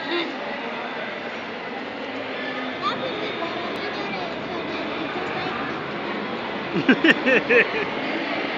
That would be better. You gotta, so then you just like